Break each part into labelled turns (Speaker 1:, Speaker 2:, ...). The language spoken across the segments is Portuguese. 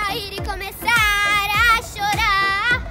Speaker 1: rir e começar a chorar.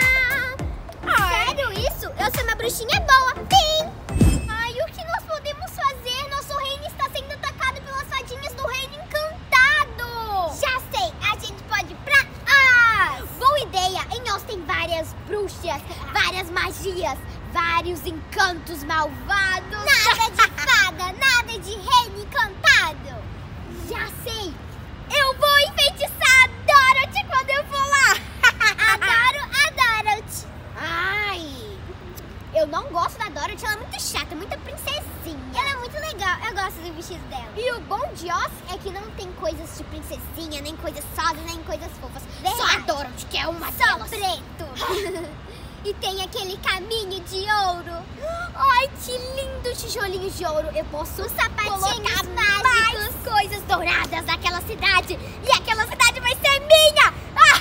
Speaker 1: Sério isso? Eu sou uma bruxinha boa. Sim. Ai, o que nós podemos fazer? Nosso reino está sendo atacado pelas fadinhas do reino encantado. Já sei, a gente pode ir pra Oz. Boa ideia. Em Oz tem várias bruxas, várias magias, vários encantos malvados. Nada de fada, nada de reino encantado. Já sei. Eu vou enfeitiçar a Dorothy quando eu for lá. Adoro a Dorothy. Ai, eu não gosto da Dorothy, ela é muito chata, muita princesinha. Ela é muito legal, eu gosto do vestido dela. E o bom de Oz é que não tem coisas de princesinha, nem coisas sólidas, nem coisas fofas. Verdade. Só a Dorothy, que é uma delas. Só preto. E tem aquele caminho de ouro. Ai, que lindo tijolinhos de ouro. Eu posso colocar mais coisas douradas naquela cidade. E aquela cidade vai ser minha.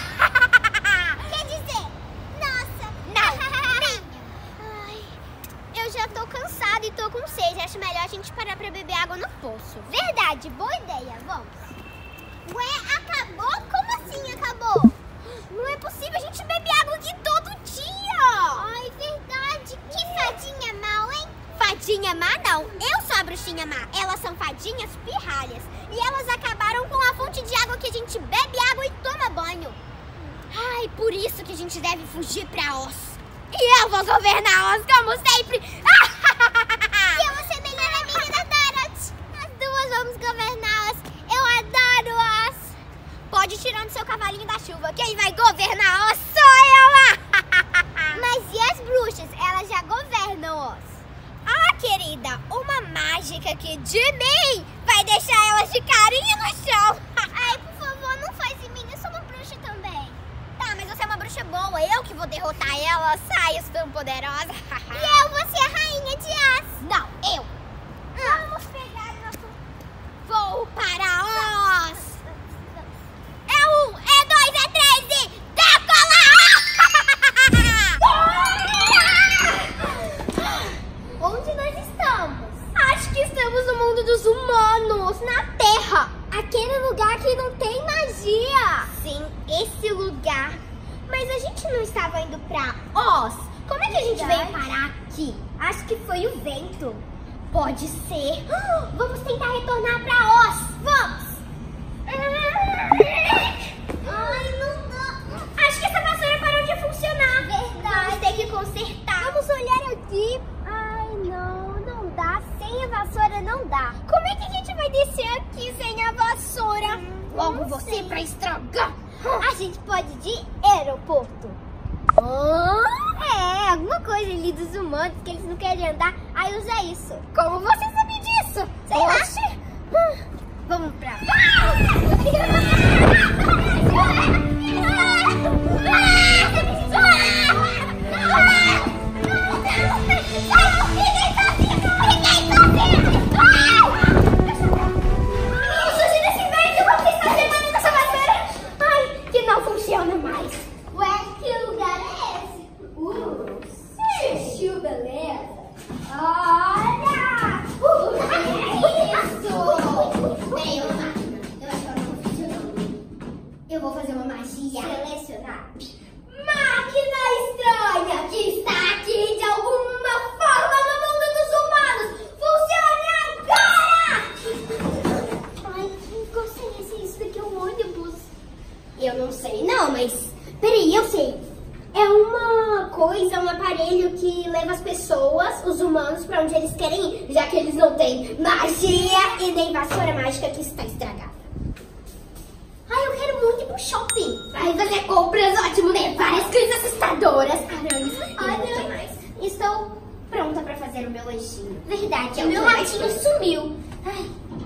Speaker 1: Quer dizer, nossa. Não, ai, eu já tô cansada e tô com sede. Acho melhor a gente parar pra beber água no poço. Verdade, boa ideia, vamos. Ué, acabou? Como assim acabou? Não é possível, a gente bebe água aqui todo dia. Ai, verdade. Que fadinha má, hein? Fadinha má não, eu sou a bruxinha má. Elas são fadinhas pirralhas. E elas acabaram com a fonte de água que a gente bebe água e toma banho. Ai, por isso que a gente deve fugir pra Oz. E eu vou governar Oz como sempre. E eu vou ser a melhor amiga da Dorothy. As duas vamos governar Oz. Eu adoro Oz. Pode ir tirando seu cavalinho da chuva. Quem vai governar Oz sou eu. Mas e as bruxas? Elas já governam Oz. Ah, querida, uma mágica aqui de mim vai deixar elas de carinho no chão. Ai, por favor, não faz em mim. Eu sou uma bruxa também. Tá, mas você é uma bruxa boa. Eu que vou derrotar elas. Ai, eu sou tão poderosa. E eu vou ser a rainha de Oz. Não, eu. Vamos pegar nosso voo para Oz. É 1, é 2, é 3 e decola! Onde nós estamos? Acho que estamos no mundo dos humanos, na Terra. Aquele lugar que não tem magia. Sim, esse lugar. Mas a gente não estava indo pra Oz. Como é que a gente veio parar aqui? Acho que foi o vento. Pode ser. Vamos tentar retornar pra Oz. Vamos! Ai, não dá. Acho que essa vassoura parou de funcionar. Verdade. Vamos ter que consertar. Vamos olhar aqui. Ai, não dá. Sem a vassoura não dá. Como é que a gente vai descer aqui sem a vassoura? Logo você pra estragar. A gente pode ir de aeroporto. É, alguma coisa ali dos humanos que eles não querem andar. Aí usa isso. Como você sabe disso? Sei lá. Vamos pra... Ai, que não funciona mais. Ué, que lugar é esse? Chuchu, beleza? Olha! Eu vou fazer uma magia. Selecionar. Máquina estranha que está aqui de alguma forma no mundo dos humanos. Funcione agora! Ai, que consciência, isso daqui é um ônibus. Eu não sei não, mas... Peraí, eu sei. É uma coisa, um aparelho que leva as pessoas, os humanos, pra onde eles querem ir, já que eles não têm magia e nem vassoura mágica que está estragada. Ai, eu quero muito ir pro shopping. Ai, fazer compras, ótimo, né? Várias coisas assustadoras. Aranhas, olha, mais. Estou pronta pra fazer o meu lanchinho. Verdade, o meu lanchinho sumiu. Ai.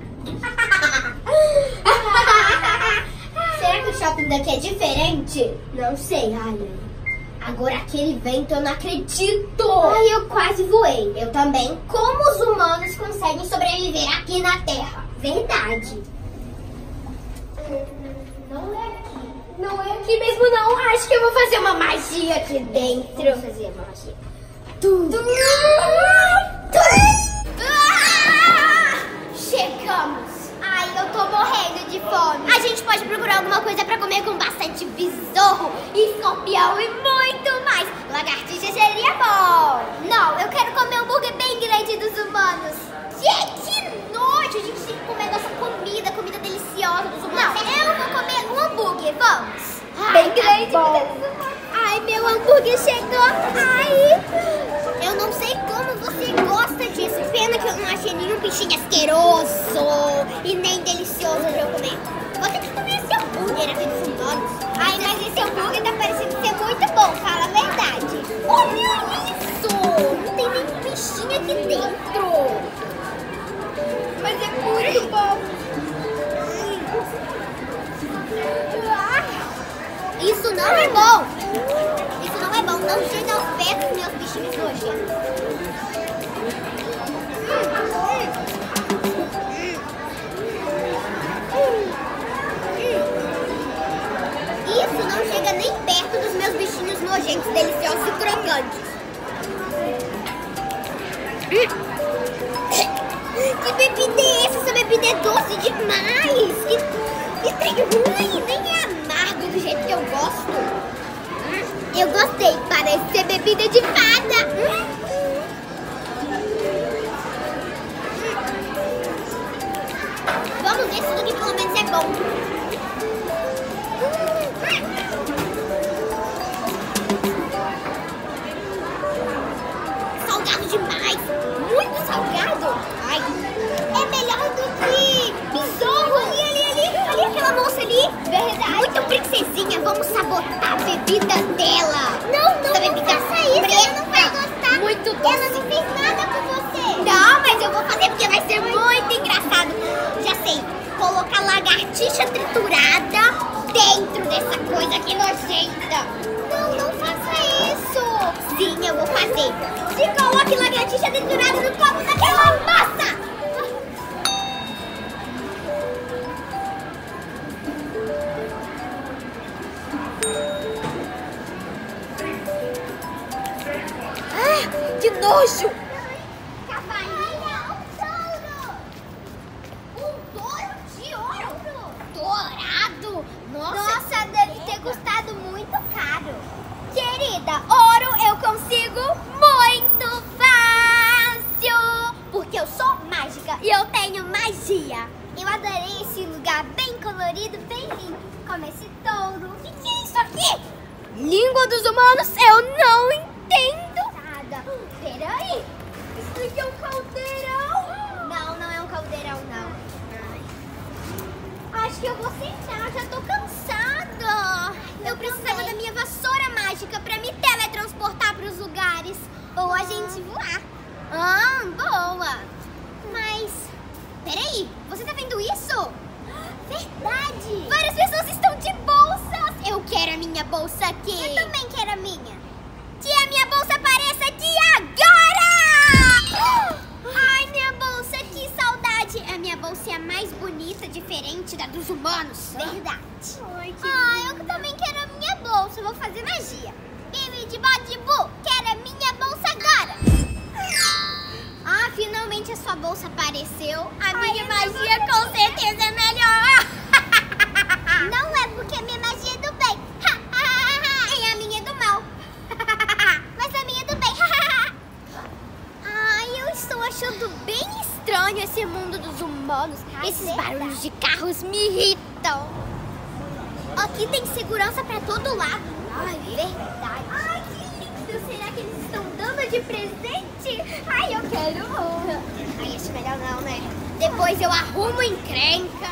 Speaker 1: Será que o shopping daqui é diferente? Não sei, Alan. Agora aquele vento eu não acredito. Ai, eu quase voei. Eu também. Como os humanos conseguem sobreviver aqui na Terra? Verdade. Não é aqui. Não é aqui mesmo não. Acho que eu vou fazer uma magia aqui dentro. Vou fazer uma magia. Chegamos. Ai, eu tô morrendo de fome. A gente pode procurar alguma coisa pra comer com bastante lobo, escorpião e muito mais. Lagartixa seria bom. Não, eu quero comer um hambúrguer bem grande dos humanos. Gente, que nojo. A gente tem que comer nossa comida deliciosa dos humanos. Não, eu vou comer um hambúrguer, vamos. Bem grande. Tá. Ai, meu hambúrguer chegou. Ai, eu não sei como você gosta disso. Pena que eu não achei nenhum bichinho asqueroso e nem delicioso pra eu comer. Vou ter que comer esse hambúrguer aqui dos humanos. Ai, mas esse hambúrguer tá parecendo ser muito bom, fala a verdade. Olha isso! Não tem nenhum bichinho aqui dentro. Mas é muito bom. Isso não é bom. Isso não é bom. Não chega aos pés dos meus bichinhos nojentos. Isso não chega nem perto dos meus bichinhos nojentos, deliciosos e crocantes. Que bebida é essa? Essa bebida é doce demais. Que trem ruim. Nem é amargo do jeito que eu gosto. Eu gostei. Parece ser bebida de fada. Vamos ver se tudo que pelo menos é bom. Salgado demais. Muito salgado. Ai, é melhor do que besouro. Ali, aquela moça ali. Verdade. Muito princesinha. Vamos sabotar a bebida dela. Não faça isso. Ela não vai gostar. Muito doce. Ela não fez nada com você. Não, mas eu vou fazer porque vai ser muito engraçado. Já sei. Colocar lagartixa triturada dentro dessa coisa aqui nojenta. Não faça isso. Sim, eu vou fazer. Se coloque lagartixa triturada no copo daquela massa. Ah, que nojo. Cavalinha, um touro. Um touro de ouro. Dourado. Nossa, deve ter custado muito caro. Querida, ouro eu consigo muito fácil. Porque eu sou mágica e eu tenho magia. Eu adorei esse lugar bem colorido, bem lindo. Como esse touro. O que é isso aqui? Língua dos humanos, eu não entendo. Peraí. Isso aqui é um caldeirão. Não é um caldeirão, não. Ai. Acho que eu vou sentar, já tô cansada. Eu precisava da minha vassoura mágica pra me teletransportar pros lugares. Ou a gente voar. Ah, boa. Mas, peraí, você tá vendo isso? Verdade. Várias pessoas estão de bolsas. Eu quero a minha bolsa aqui. Eu também quero a minha. Que a minha bolsa apareça aqui agora! Ai, minha bolsa, que saudade! A minha bolsa é a mais bonita, diferente da dos humanos. Verdade. Ai, eu também quero a minha bolsa. Vou fazer magia. Bibi de Bodibu, quero a minha bolsa agora. Ah, finalmente a sua bolsa apareceu. A minha magia com certeza é melhor. Não é porque a minha magia é do bem. E a minha é do mal. Mas a minha é do bem. Ai, eu estou achando bem estranho esse mundo dos humanos. Esses barulhos de carros me irritam. Aqui tem segurança pra todo lado. Ai, verdade. Ai, que lindo. Será que eles estão dando de presente? Ai, eu quero um. Ai, acho melhor não, né? Depois eu arrumo encrenca.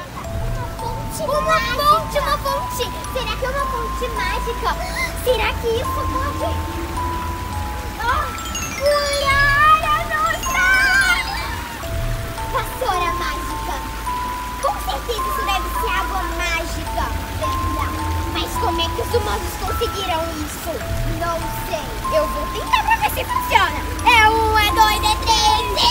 Speaker 1: Uma fonte. Será que é uma fonte mágica? Será que isso pode... Mulher, nossa! Vassoura mágica. Com certeza isso deve ser água mágica. Mas como é que os humanos conseguiram isso? Não sei. Eu vou tentar pra ver se funciona. É 1, é 2, é 3...